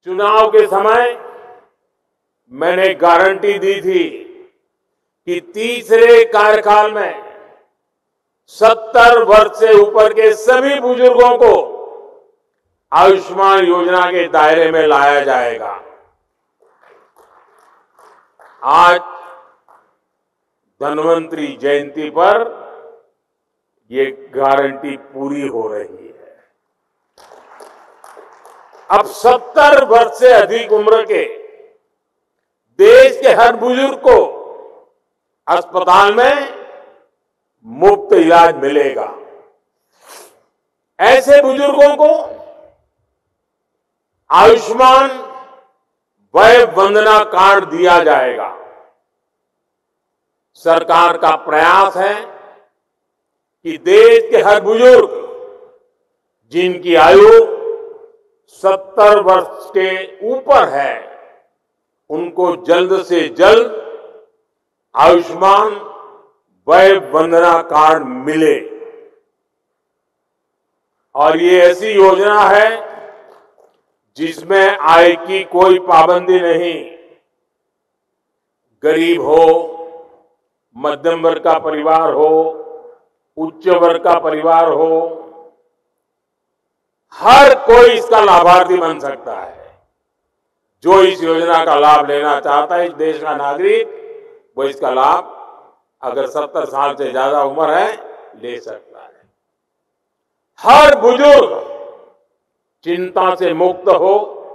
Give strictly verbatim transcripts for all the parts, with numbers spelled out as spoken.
चुनाव के समय मैंने गारंटी दी थी कि तीसरे कार्यकाल में सत्तर वर्ष से ऊपर के सभी बुजुर्गों को आयुष्मान योजना के दायरे में लाया जाएगा। आज धन्वंतरि जयंती पर ये गारंटी पूरी हो रही है। अब सत्तर वर्ष से अधिक उम्र के देश के हर बुजुर्ग को अस्पताल में मुफ्त इलाज मिलेगा। ऐसे बुजुर्गों को आयुष्मान वय वंदना कार्ड दिया जाएगा। सरकार का प्रयास है कि देश के हर बुजुर्ग जिनकी आयु सत्तर वर्ष के ऊपर है उनको जल्द से जल्द आयुष्मान वय वंदना कार्ड मिले। और ये ऐसी योजना है जिसमें आय की कोई पाबंदी नहीं। गरीब हो, मध्यम वर्ग का परिवार हो, उच्च वर्ग का परिवार हो, हर कोई इसका लाभार्थी बन सकता है। जो इस योजना का लाभ लेना चाहता है, इस देश का नागरिक, वो इसका लाभ अगर सत्तर साल से ज्यादा उम्र है ले सकता है। हर बुजुर्ग चिंता से मुक्त हो,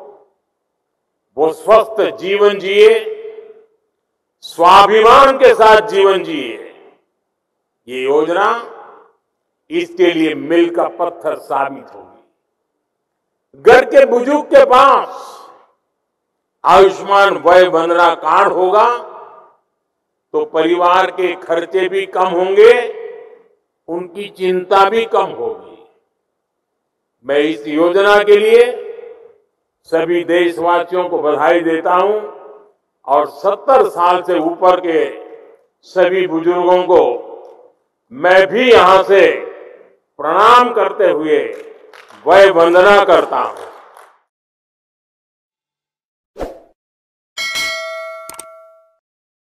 वो स्वस्थ जीवन जिए, स्वाभिमान के साथ जीवन जिए। ये योजना इसके लिए मील का पत्थर साबित होगी। घर के बुजुर्ग के पास आयुष्मान वय वंदना कार्ड होगा तो परिवार के खर्चे भी कम होंगे, उनकी चिंता भी कम होगी। मैं इस योजना के लिए सभी देशवासियों को बधाई देता हूं और सत्तर साल से ऊपर के सभी बुजुर्गों को मैं भी यहां से प्रणाम करते हुए वय वंदना करता हूं।